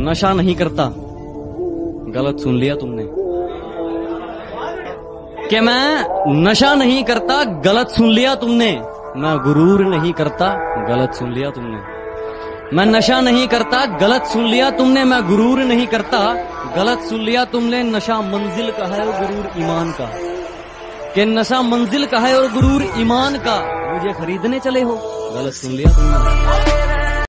नशा नहीं करता, गलत सुन लिया तुमने। कि मैं नशा नहीं करता, गलत सुन लिया तुमने। मैं गुरूर नहीं करता, गलत सुन लिया तुमने। मैं नशा नहीं करता, गलत सुन लिया तुमने। मैं गुरूर नहीं करता, गलत सुन लिया तुमने। नशा मंजिल का है और गुरूर ईमान का। कि नशा मंजिल का है और गुरूर ईमान का। मुझे खरीदने चले हो, गलत सुन लिया तुमने।